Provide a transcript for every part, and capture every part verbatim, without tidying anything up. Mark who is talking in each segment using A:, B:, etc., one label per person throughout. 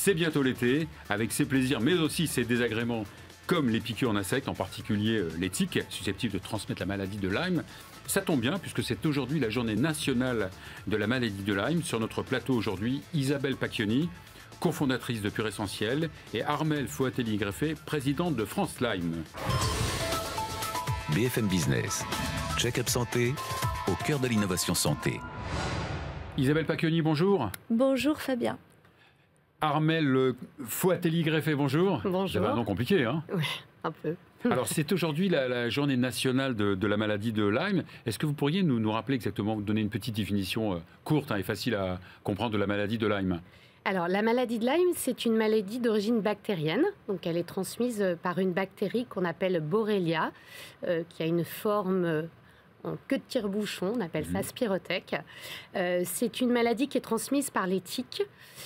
A: C'est bientôt l'été, avec ses plaisirs, mais aussi ses désagréments, comme les piqûres d'insectes, en particulier les tiques, susceptibles de transmettre la maladie de Lyme. Ça tombe bien, puisque c'est aujourd'hui la journée nationale de la maladie de Lyme. Sur notre plateau aujourd'hui, Isabelle Pacchioni, cofondatrice de Pure Essentiel, et Armelle Foatelli-Greffé, présidente de France Lyme.
B: B F M Business, check-up santé, au cœur de l'innovation santé.
A: Isabelle Pacchioni, bonjour.
C: Bonjour Fabien.
A: Armelle Foatelli-Greffé, bonjour.
C: Bonjour.
A: C'est un nom compliqué, hein?
C: Oui, un peu.
A: Alors, c'est aujourd'hui la, la journée nationale de, de la maladie de Lyme. Est-ce que vous pourriez nous, nous rappeler exactement, donner une petite définition euh, courte hein, et facile à comprendre de la maladie de Lyme?
C: Alors, la maladie de Lyme, c'est une maladie d'origine bactérienne. Donc, elle est transmise par une bactérie qu'on appelle Borrelia, euh, qui a une forme euh, en queue de tire-bouchon, on appelle ça spirothèque. Euh, c'est une maladie qui est transmise par les tiques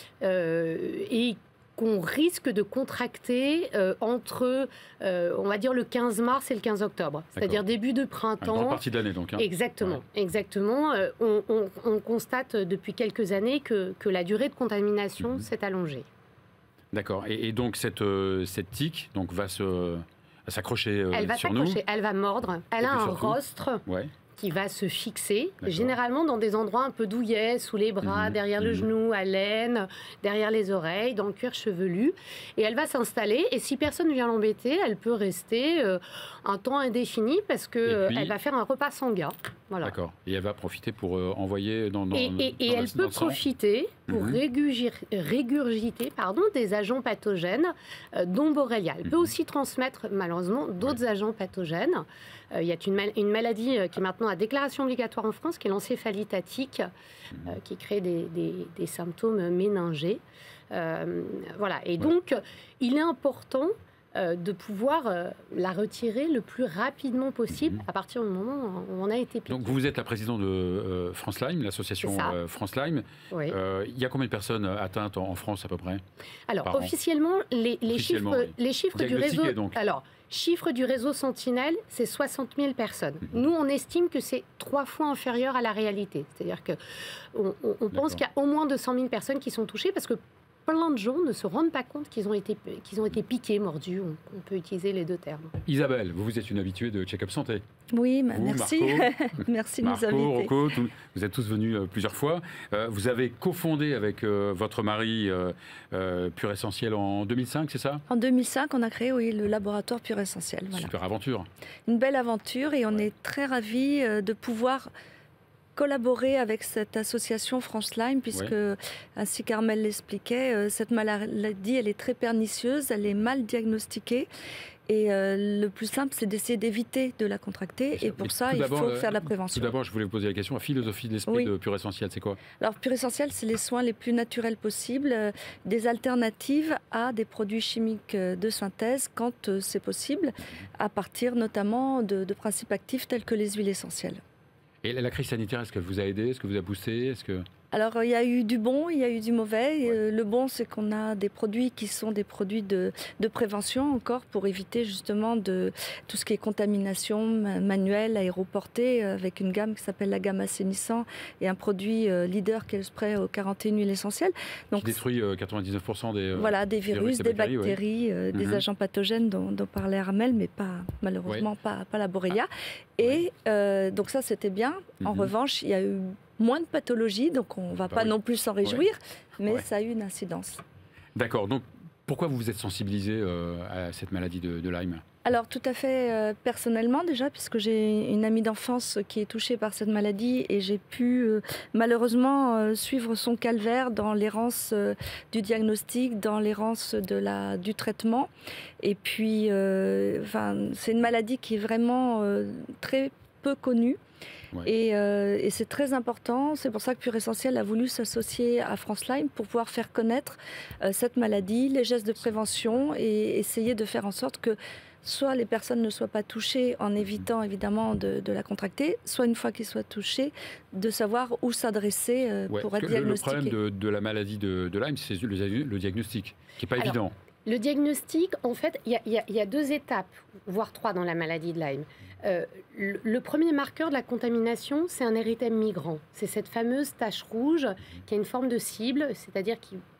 C: euh, et qu'on risque de contracter euh, entre, euh, on va dire, le quinze mars et le quinze octobre. C'est-à-dire début de printemps.
A: Une grande partie de l'année, donc. Hein.
C: Exactement,
A: ouais.
C: exactement. Euh, on, on, on constate depuis quelques années que, que la durée de contamination
A: Mm-hmm.
C: s'est allongée.
A: D'accord. Et, et donc, cette, euh, cette tique donc, va se, s'accrocher euh,
C: elle va
A: sur nous.
C: Elle va mordre. Elle
A: et
C: a un
A: surtout,
C: rostre.
A: Ouais.
C: Qui va se fixer, généralement dans des endroits un peu douillets, sous les bras, mmh, derrière mmh. le genou, à l'aine, derrière les oreilles, dans le cuir chevelu. Et elle va s'installer. Et si personne ne vient l'embêter, elle peut rester euh, un temps indéfini parce qu'elle puis... euh, va faire un repas sanguin. Voilà.
A: D'accord. Et elle va profiter pour euh, envoyer dans, dans
C: Et, et, et
A: dans
C: elle
A: le,
C: peut profiter pour mmh. régurgir, régurgiter pardon, des agents pathogènes, euh, dont Borrelia. Elle mmh. peut aussi transmettre, malheureusement, d'autres ouais. agents pathogènes. Euh, il y a une, mal une maladie euh, qui est maintenant à déclaration obligatoire en France, qui est l'encéphalite à tique, mmh. euh, qui crée des, des, des symptômes méningés. Euh, voilà. Et ouais. donc, il est important Euh, de pouvoir euh, la retirer le plus rapidement possible mmh. à partir du moment où on a été piqué.
A: Donc vous êtes la présidente de euh, France Lyme, l'association euh, France Lyme.
C: Oui.
A: Euh, il y a combien de personnes atteintes en, en France à peu près?
C: Alors officiellement, les, les
A: officiellement,
C: chiffres,
A: oui.
C: les chiffres du réseau.
A: Donc.
C: Alors, chiffre du réseau Sentinelle, c'est soixante mille personnes. Mmh. Nous, on estime que c'est trois fois inférieur à la réalité. C'est-à-dire que on, on, on pense qu'il y a au moins deux cent mille personnes qui sont touchées parce que plein de gens ne se rendent pas compte qu'ils ont été, qu'ils ont été piqués, mordus. On, on peut utiliser les deux termes.
A: Isabelle, vous, vous êtes une habituée de Check-up Santé.
C: Oui,
A: vous,
C: merci. merci de nous
A: Marco,
C: inviter.
A: Rocco, tout, vous êtes tous venus euh, plusieurs fois. Euh, vous avez cofondé avec euh, votre mari euh, euh, Pure Essentiel en deux mille cinq, c'est ça?
D: En deux mille cinq, on a créé oui, le laboratoire Pure Essentiel. Voilà.
A: Super aventure.
D: Une belle aventure et on ouais. est très ravis euh, de pouvoir collaborer avec cette association France Lyme, puisque, ouais. ainsi qu'Armelle l'expliquait, euh, cette maladie, elle est très pernicieuse, elle est mal diagnostiquée. Et euh, le plus simple, c'est d'essayer d'éviter de la contracter. Et pour Mais ça, il faut faire de la prévention.
A: Tout d'abord, je voulais vous poser la question, la philosophie de l'esprit oui. de Pure Essentiel, c'est quoi?
D: Alors, Pure Essentiel, c'est les soins les plus naturels possibles, euh, des alternatives à des produits chimiques de synthèse, quand euh, c'est possible, à partir notamment de, de principes actifs tels que les huiles essentielles.
A: Et la crise sanitaire, est-ce qu'elle vous a aidé? Est-ce que vous a boosté? Est-ce que...
D: Alors, il y a eu du bon, il y a eu du mauvais. Ouais. Le bon, c'est qu'on a des produits qui sont des produits de, de prévention encore pour éviter justement de, tout ce qui est contamination manuelle, aéroportée, avec une gamme qui s'appelle la gamme assainissant et un produit leader qui est le spray aux quarante et une huiles essentielles.
A: Donc, qui détruit quatre-vingt-dix-neuf pour cent des...
D: Voilà, des virus, des, des bactéries, ouais. des mm-hmm. agents pathogènes dont, dont parlait Armelle, mais pas, malheureusement ouais. pas, pas la Borrelia. Ah. Et ouais. euh, donc ça, c'était bien. Mm-hmm. En revanche, il y a eu moins de pathologies, donc on ne va bah pas oui. non plus s'en réjouir, ouais. mais ouais. ça a eu une incidence.
A: D'accord, donc pourquoi vous vous êtes sensibilisé euh, à cette maladie de, de Lyme?
D: Alors tout à fait euh, personnellement déjà, puisque j'ai une amie d'enfance qui est touchée par cette maladie et j'ai pu euh, malheureusement euh, suivre son calvaire dans l'errance euh, du diagnostic, dans l'errance de la, du traitement. Et puis, euh, c'est une maladie qui est vraiment euh, très peu connue. Ouais. Et, euh, et c'est très important, c'est pour ça que Pure Essentiel a voulu s'associer à France Lyme pour pouvoir faire connaître euh, cette maladie, les gestes de prévention et essayer de faire en sorte que soit les personnes ne soient pas touchées en évitant évidemment de, de la contracter, soit une fois qu'ils soient touchés, de savoir où s'adresser euh, ouais, pour être diagnostiqué.
A: Le problème de, de la maladie de, de Lyme, c'est le, le diagnostic, qui n'est pas Alors, évident.
C: Le diagnostic, en fait, il y, y, y a deux étapes, voire trois dans la maladie de Lyme. Euh, le, le premier marqueur de la contamination, c'est un érythème migrant. C'est cette fameuse tache rouge qui a une forme de cible, c'est-à-dire qui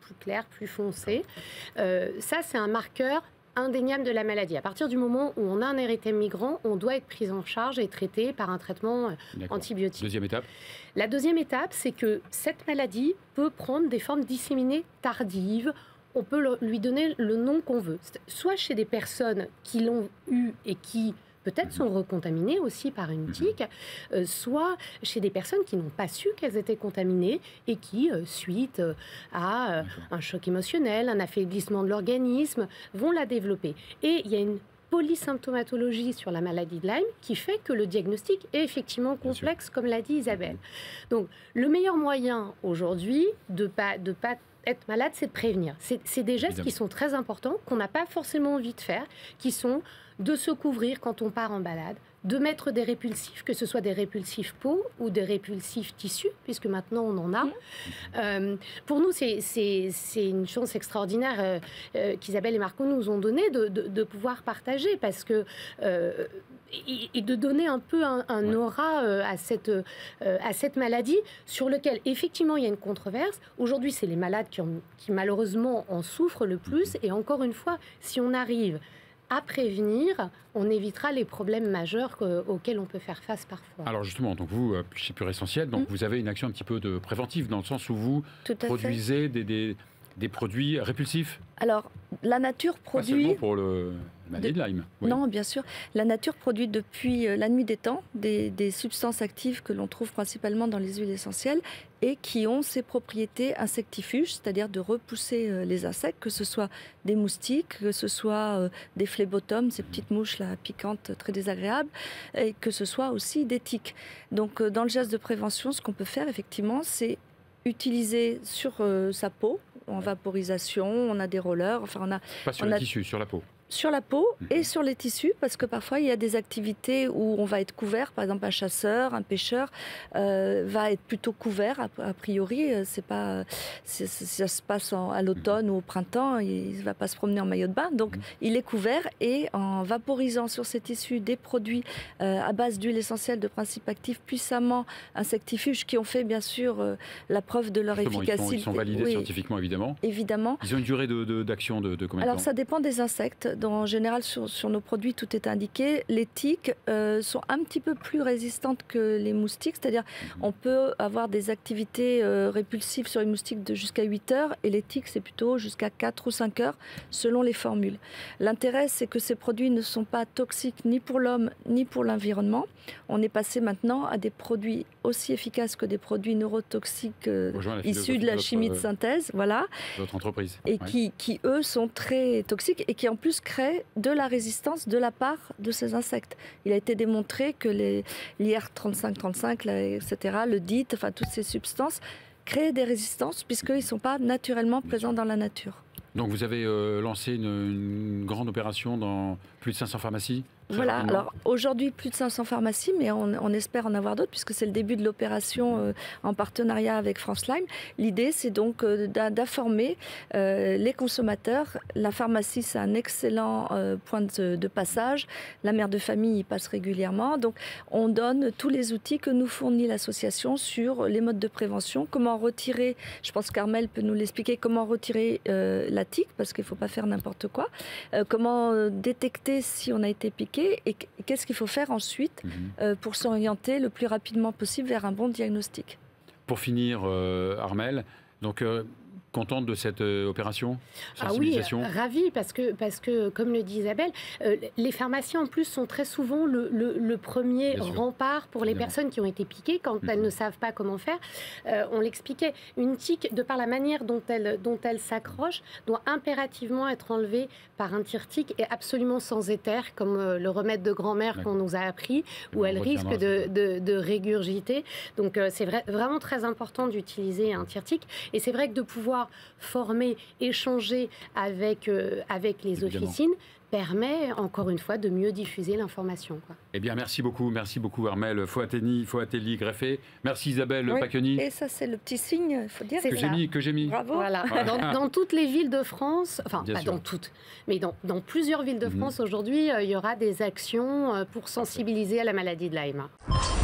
C: plus clair, plus foncé. Euh, ça, c'est un marqueur indéniable de la maladie. À partir du moment où on a un érythème migrant, on doit être pris en charge et traité par un traitement antibiotique.
A: Deuxième étape.
C: La deuxième étape, c'est que cette maladie peut prendre des formes disséminées tardives. On peut le, lui donner le nom qu'on veut. Soit chez des personnes qui l'ont eu et qui peut-être sont recontaminées aussi par une tique, euh, soit chez des personnes qui n'ont pas su qu'elles étaient contaminées et qui, euh, suite euh, à euh, un choc émotionnel, un affaiblissement de l'organisme, vont la développer. Et il y a une polysymptomatologie sur la maladie de Lyme qui fait que le diagnostic est effectivement complexe, comme l'a dit Isabelle. Donc, le meilleur moyen aujourd'hui de pas, de pas être malade, c'est de prévenir. C'est, c'est des gestes Évidemment. Qui sont très importants, qu'on n'a pas forcément envie de faire, qui sont de se couvrir quand on part en balade, de mettre des répulsifs, que ce soit des répulsifs peau ou des répulsifs tissus, puisque maintenant on en a. Mmh. Euh, pour nous, c'est, c'est, c'est une chance extraordinaire euh, euh, qu'Isabelle et Marco nous ont donnée de, de, de pouvoir partager, parce que euh, et, et de donner un peu un, un ouais. aura euh, à, cette, euh, à cette maladie, sur lequel effectivement il y a une controverse. Aujourd'hui, c'est les malades qui, ont, qui malheureusement en souffrent le plus, mmh. et encore une fois, si on arrive à prévenir, on évitera les problèmes majeurs que, auxquels on peut faire face parfois.
A: Alors justement, donc vous, chez Pure Essentiel, donc mmh. vous avez une action un petit peu de préventive, dans le sens où vous produisez des, des, des produits répulsifs.
D: Alors, la nature produit...
A: Pas seulement pour le... La maladie de Lyme. Oui.
D: Non, bien sûr. La nature produit depuis la nuit des temps des, des substances actives que l'on trouve principalement dans les huiles essentielles et qui ont ces propriétés insectifuges, c'est-à-dire de repousser les insectes, que ce soit des moustiques, que ce soit des phlébotomes, ces petites mouches là, piquantes, très désagréables, et que ce soit aussi des tiques. Donc, dans le geste de prévention, ce qu'on peut faire, effectivement, c'est utiliser sur euh, sa peau, en vaporisation, on a des rollers, enfin on a...
A: Pas sur
D: on
A: le
D: a...
A: tissu, sur la peau.
D: Sur la peau et sur les tissus, parce que parfois il y a des activités où on va être couvert, par exemple un chasseur, un pêcheur euh, va être plutôt couvert a, a priori. C'est pas, c'est, c'est, ça se passe en, à l'automne ou au printemps, il ne va pas se promener en maillot de bain, donc il est couvert et en vaporisant sur ces tissus des produits euh, à base d'huile essentielle de principes actifs puissamment insectifuges qui ont fait bien sûr euh, la preuve de leur
A: Justement,
D: efficacité.
A: Ils sont, ils sont validés oui, scientifiquement évidemment.
D: Évidemment.
A: Ils ont une durée de, de, d'action de, de combien de temps?
D: Alors ça dépend des insectes. En général, sur, sur nos produits, tout est indiqué. Les tiques euh, sont un petit peu plus résistantes que les moustiques, c'est-à-dire on peut avoir des activités euh, répulsives sur les moustiques de jusqu'à huit heures et les tiques, c'est plutôt jusqu'à quatre ou cinq heures selon les formules. L'intérêt, c'est que ces produits ne sont pas toxiques ni pour l'homme ni pour l'environnement. On est passé maintenant à des produits aussi efficaces que des produits neurotoxiques euh, issus de la chimie de synthèse, voilà,
A: votre entreprise,
D: et
A: ouais.
D: qui, qui, eux, sont très toxiques et qui, en plus, créent de la résistance de la part de ces insectes. Il a été démontré que les, l'I R trente-cinq trente-cinq, là, et cetera, le D I T, enfin, toutes ces substances créent des résistances puisqu'ils ne sont pas naturellement présents dans la nature.
A: Donc vous avez euh, lancé une, une grande opération dans plus de cinq cents pharmacies?
D: Voilà, alors aujourd'hui plus de cinq cents pharmacies, mais on, on espère en avoir d'autres puisque c'est le début de l'opération euh, en partenariat avec France Lyme. L'idée, c'est donc euh, d'informer euh, les consommateurs. La pharmacie, c'est un excellent euh, point de, de passage. La mère de famille y passe régulièrement. Donc on donne tous les outils que nous fournit l'association sur les modes de prévention. Comment retirer, je pense qu'Armelle peut nous l'expliquer, comment retirer euh, la tique, parce qu'il ne faut pas faire n'importe quoi. Euh, comment euh, détecter si on a été piqué. Et qu'est-ce qu'il faut faire ensuite mmh. euh, pour s'orienter le plus rapidement possible vers un bon diagnostic.
A: Pour finir, euh, Armelle, donc euh, contente de cette euh, opération sensibilisation?
C: Ah oui, ravie, parce que, parce que, comme le dit Isabelle, euh, les pharmaciens en plus sont très souvent le, le, le premier rempart pour les Évidemment. Personnes qui ont été piquées quand mmh. elles ne savent pas comment faire. Euh, on l'expliquait, une tique, de par la manière dont elle, dont elle s'accroche, doit impérativement être enlevée par un tire-tique et absolument sans éther, comme euh, le remède de grand-mère ouais. qu'on nous a appris, où elle risque de, de, de régurgiter. Donc euh, c'est vrai, vraiment très important d'utiliser un tire-tique. Et c'est vrai que de pouvoir former, échanger avec, euh, avec les Évidemment. Officines permet, encore une fois, de mieux diffuser l'information. Quoi.
A: Eh bien, merci beaucoup. Merci beaucoup, Armelle Foateni, Foatelli-Greffé. Merci, Isabelle oui. Pacchioni.
D: Et ça, c'est le petit signe, il faut dire.
A: Que j'ai mis, que j'ai mis.
D: Bravo.
C: Voilà. Dans, dans toutes les villes de France, enfin, Bien pas sûr. Dans toutes, mais dans, dans plusieurs villes de France, mmh. aujourd'hui, euh, il y aura des actions pour sensibiliser à la maladie de Lyme.